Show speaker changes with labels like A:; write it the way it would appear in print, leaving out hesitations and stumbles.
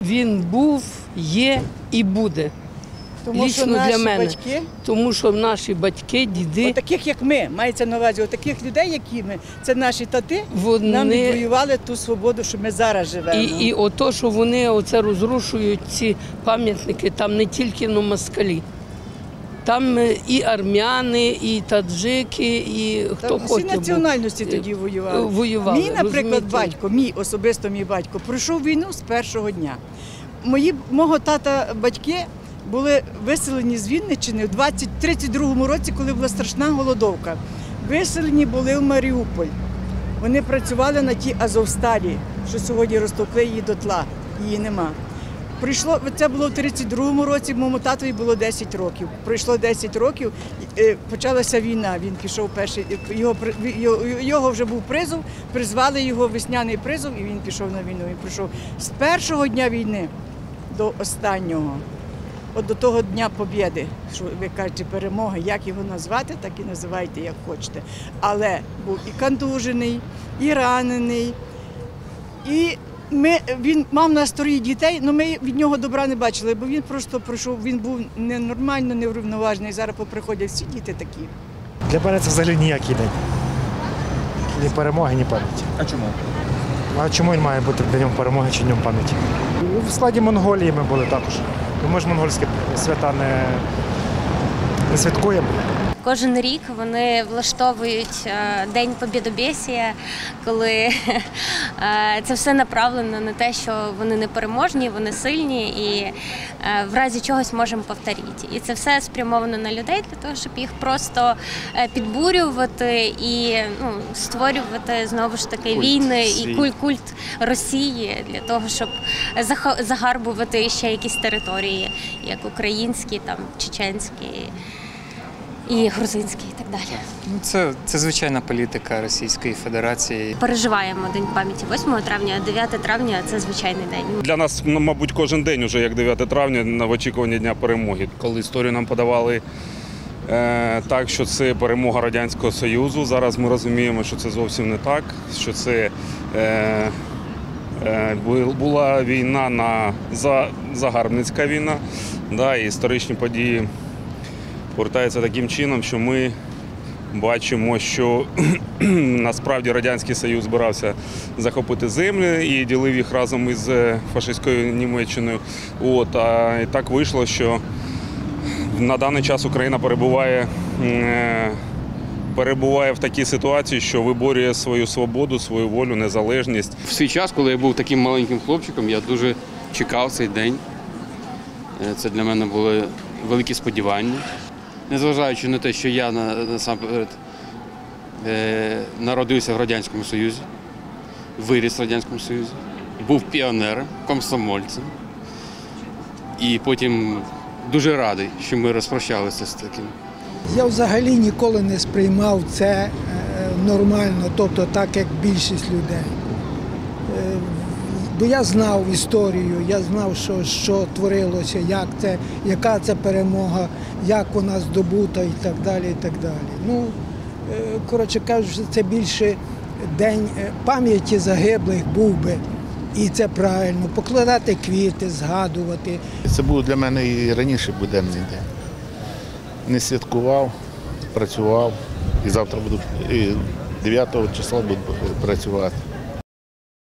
A: він був, є і буде.
B: Тому що наші батьки,
A: тому що наші батьки, діди,
B: таких як ми, мається на увазі, таких людей, які ми, це наші тати,
A: вони
B: нам відвоювали ту свободу, що ми зараз живемо.
A: І ото, що вони оце розрушують ці пам'ятники, там не тільки москалі. Там і армяни, і таджики, і хто хоче.
B: Всі національності тоді воювали. Мій, наприклад, батько, особисто мій батько, пройшов війну з першого дня. Мого тата батьки були виселені з Вінниччини в 32-му році, коли була страшна голодовка. Виселені були в Маріуполь. Вони працювали на тій Азовсталі, що сьогодні розтопли її дотла, її нема. Це було в 32-му році, моєму татові було 10 років. Пройшло 10 років, почалася війна, він пішов перший, його вже був призов, призвали його весняний призов і він пішов на війну. Він прийшов з першого дня війни до останнього, от до того Дня Побєди, що ви кажете, перемоги, як його назвати, так і називайте, як хочете. Але був і контужений, і ранений, і він мав нас 3 дітей, але ми від нього добра не бачили, бо він просто пройшов, він був ненормально неврівноважений, зараз поприходять всі діти такі.
C: Для мене це взагалі ніякий день. Ні перемоги, ні пам'яті.
D: А чому?
C: А чому він має бути днем перемоги чи днем пам'яті? В складі Монголії ми були також. Ми ж монгольські свята не святкуємо.
E: Кожен рік вони влаштовують День Побєдобєсія, коли це все направлено на те, що вони непереможні, вони сильні і в разі чогось можемо повторити. І це все спрямовано на людей для того, щоб їх просто підбурювати і створювати знову ж таки війни і культ Росії для того, щоб загарбувати ще якісь території, як українські, там, чеченські. І грузинський, і так далі.
F: Це звичайна політика Російської Федерації.
E: Переживаємо День пам'яті 8 травня, а 9 травня – це звичайний день.
G: Для нас, мабуть, кожен день, вже як 9 травня, в очікуванні Дня перемоги. Коли історію нам подавали так, що це перемога Радянського Союзу, зараз ми розуміємо, що це зовсім не так, що це була війна, загарбницька війна, і історичні події повертається таким чином, що ми бачимо, що насправді Радянський Союз збирався захопити землі і ділив їх разом із фашистською Німеччиною. І так вийшло, що на даний час Україна перебуває в такій ситуації, що виборює свою свободу, свою волю, незалежність.
H: В свій час, коли я був таким маленьким хлопчиком, я дуже чекав цей день. Це для мене були великі сподівання. Незважаючи на те, що я насамперед народився в Радянському Союзі, виріс в Радянському Союзі, був піонером, комсомольцем. І потім дуже радий, що ми розпрощалися з таким.
I: Я взагалі ніколи не сприймав це нормально, тобто так, як більшість людей. Бо я знав історію, я знав, що творилося, яка це перемога, як вона здобута і так далі, і так далі. Коротше кажучи, це більше день пам'яті загиблих був би. І це правильно, покладати квіти, згадувати.
J: Це був для мене і раніше буденний день. Не святкував, працював, і завтра буду, і 9 числа буду працювати.